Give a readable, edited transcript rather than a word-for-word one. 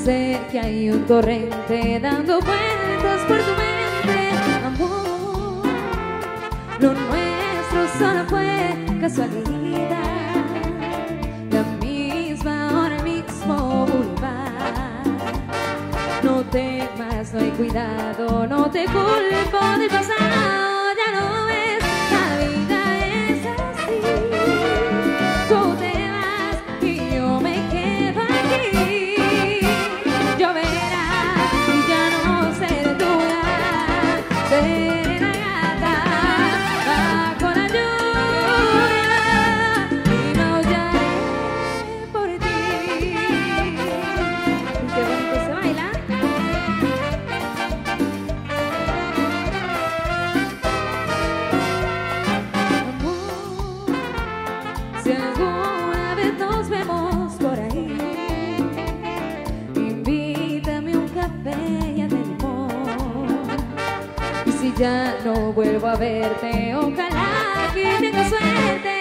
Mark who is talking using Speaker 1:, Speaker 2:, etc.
Speaker 1: Sé que hay un torrente dando vueltas por tu mente, amor. Lo nuestro solo fue casualidad, la misma hora, el mismo lugar. No temas, no hay cuidado, no te culpo del pasado, ya no ves, la vida es así. Tú te vas y yo me quedo aquí. Lloverá y ya no seré tuya, seré la gata bajo la lluvia y maullaré por ti. Qué bonito se baila. Si alguna vez nos vemos por ahí, invítame un café y de limón. Y si ya no vuelvo a verte, ojalá que tenga suerte